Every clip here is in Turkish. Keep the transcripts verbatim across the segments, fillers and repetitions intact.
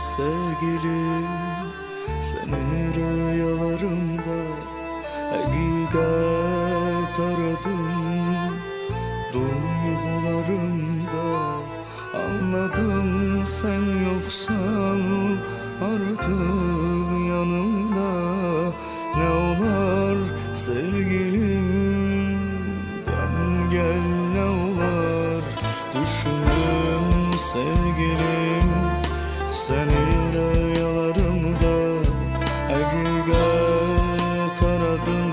Sevgilim, senin rüyalarımda hakikat aradım. Duygularımda anladım, sen yoksan artık yanımda. Ne olar sevgilim, dön gel ne olar. Düşündüm sevgilim, senin rüyalarımda hakikat aradım.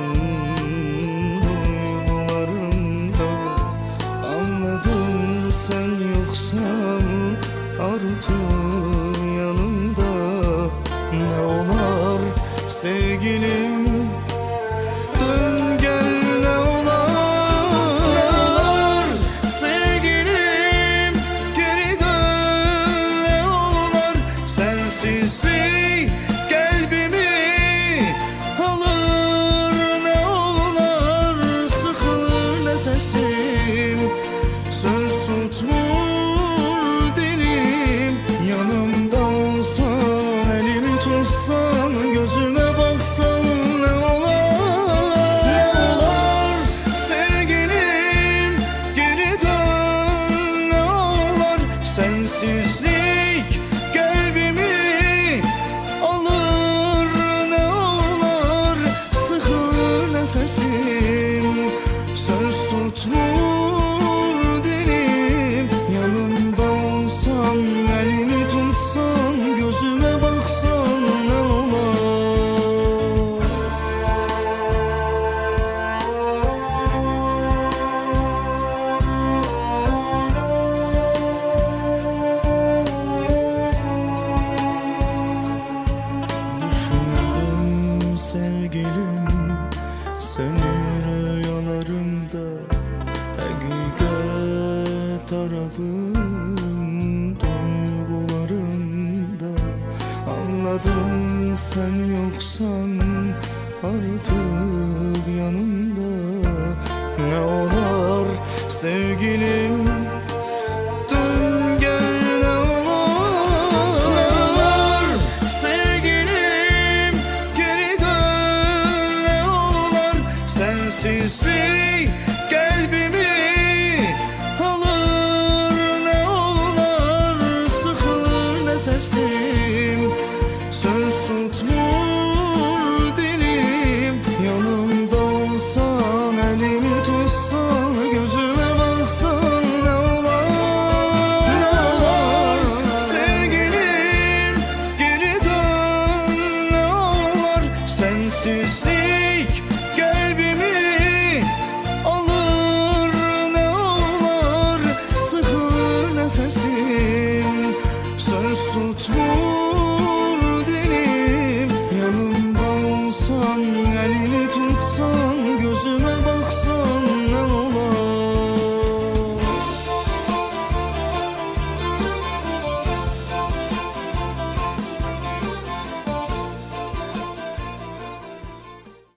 Duygularımda anladım, sen yoksan artık yanımda. Ne olar sevgilim, dön gel ne olar. Ne olar sevgilim, geri dön ne olar. Sensizlik kalbimi alır ne olar. Sıkılır nefesim, söz tutmur dilim. Yanımda olsan, elimi tutsan, gözüme baksan ne olar. Ne olar sevgilim, geri dön ne olar. Sensizlik kalbimi alır ne olar. Sıkılır nefesim, söz tutmur dilim. Yanımda olsan, elimi tutsan, gözüme baksan ne olar. Düşündüm sevgilim, senin rüyalarımda hakikat aradım. Duygularımda anladım, sen yoksan artık yanımda. Ne olar sevgilim,